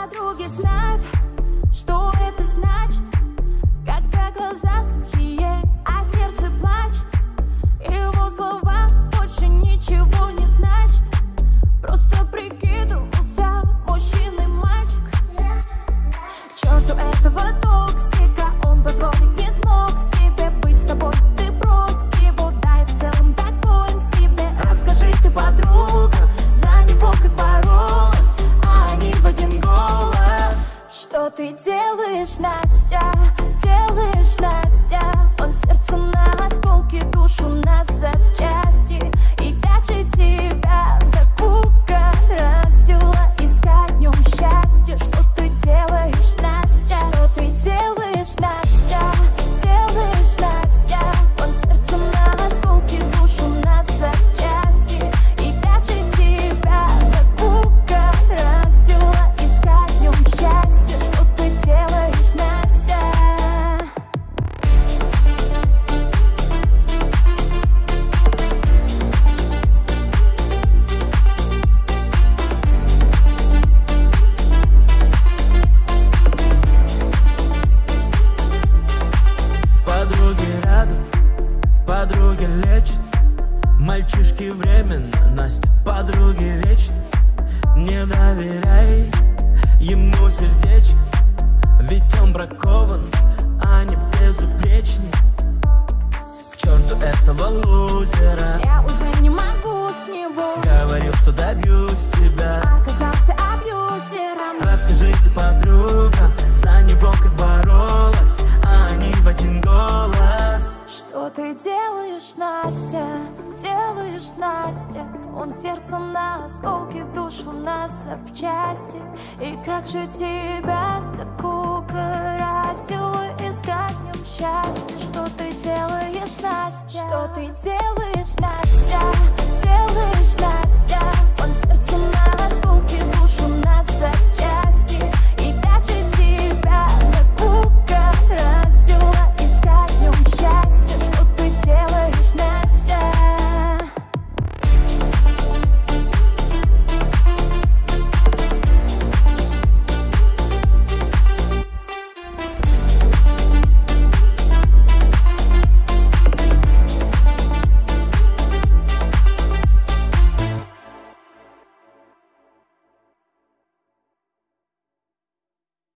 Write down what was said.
подруги знают, что это значит, когда глаза сухие, а сердце плачет. Его слова больше ничего не значат. Просто прикидывался мужчиной мальчик. К черту этого токсика, он позволить не смог себе быть с тобой. Ты брось его, дай в целом так воин себе. Расскажи ты, подруга, за него как боролась, а они в один голос. Что ты делаешь, Настя? Делаешь, Настя? Он сердце на осколки, душу на запчасти. И как же тебя так угораздило искать в нем счастье? Что ты делаешь, Настя? Что ты делаешь, Настя? Делаешь, Настя? Он сердце на осколки, душу на запчасти. И как же тебя так угораздило искать в нем счастье? Что ты делаешь, Настя? Подруги рядом, подруги лечат, мальчишки временно, Настя, подруги вечно. Не доверяй ему сердечко, ведь он бракован, а не безупречный. К черту этого лузера, Я уже не могу с него. говорил, что добьюсь тебя. Оказался абьюзером. Расскажи ты, подруга, за него как боролась, а они в один голос. Что ты делаешь, Настя? Делаешь, Настя? Он сердце на осколки, душу на запчасти. И как же тебя так угораздило искать в нем счастье? Что ты делаешь, Настя? Что ты делаешь?